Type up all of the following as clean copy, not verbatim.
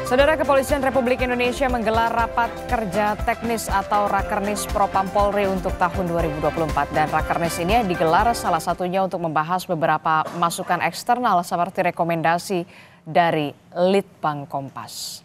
Saudara, Kepolisian Republik Indonesia menggelar rapat kerja teknis atau Rakernis Propam Polri untuk tahun 2024. Dan Rakernis ini digelar salah satunya untuk membahas beberapa masukan eksternal seperti rekomendasi dari Litbang Kompas.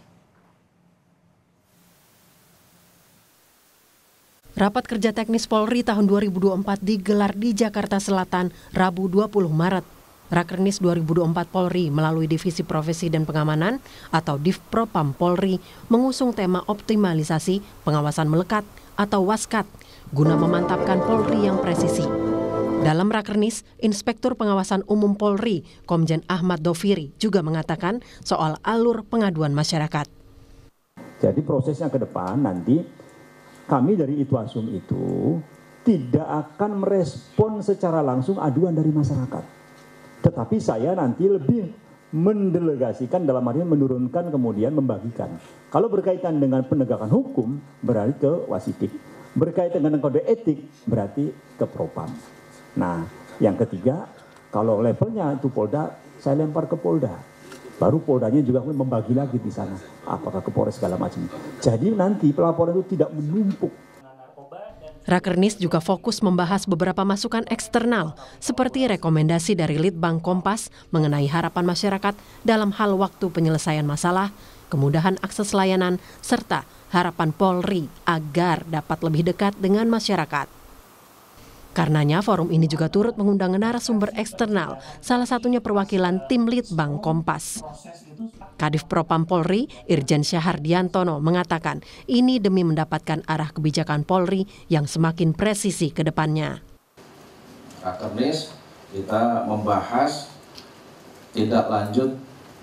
Rapat kerja teknis Polri tahun 2024 digelar di Jakarta Selatan, Rabu 20 Maret. Rakernis 2024 Polri melalui Divisi Profesi dan Pengamanan atau Divpropam Polri mengusung tema optimalisasi pengawasan melekat atau WASKAT guna memantapkan Polri yang presisi. Dalam Rakernis, Inspektur Pengawasan Umum Polri, Komjen Ahmad Doviri juga mengatakan soal alur pengaduan masyarakat. Jadi prosesnya ke depan nanti kami dari Itwasum itu tidak akan merespon secara langsung aduan dari masyarakat. Tetapi saya nanti lebih mendelegasikan, dalam artian menurunkan kemudian membagikan. Kalau berkaitan dengan penegakan hukum berarti ke Wasidik. Berkaitan dengan kode etik berarti ke Propam. Nah, yang ketiga, kalau levelnya itu Polda, saya lempar ke Polda. Baru Poldanya juga membagi lagi di sana. Apakah ke Polres segala macam. Jadi nanti pelaporan itu tidak menumpuk. Rakernis juga fokus membahas beberapa masukan eksternal seperti rekomendasi dari Litbang Kompas mengenai harapan masyarakat dalam hal waktu penyelesaian masalah, kemudahan akses layanan, serta harapan Polri agar dapat lebih dekat dengan masyarakat. Karenanya forum ini juga turut mengundang narasumber eksternal, salah satunya perwakilan tim Litbang Kompas. Kadif Propam Polri, Irjen Syahardiantono mengatakan ini demi mendapatkan arah kebijakan Polri yang semakin presisi ke depannya. Rakernis kita membahas tindak lanjut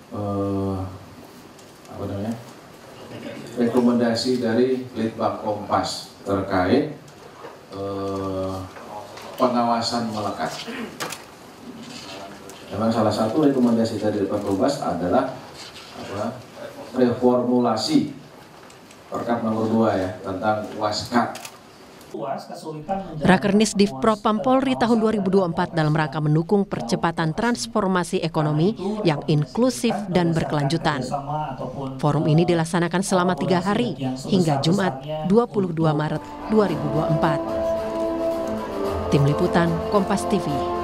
rekomendasi dari Litbang Kompas terkait pengawasan melekat. Memang salah satu rekomendasi dari Litbang Kompas adalah reformulasi Perkap nomor 2 ya tentang WASKAT. Rakernis Divpropam Polri tahun 2024 dalam rangka mendukung percepatan transformasi ekonomi yang inklusif dan berkelanjutan. Forum ini dilaksanakan selama 3 hari hingga Jumat 22 Maret 2024. Tim Liputan Kompas TV.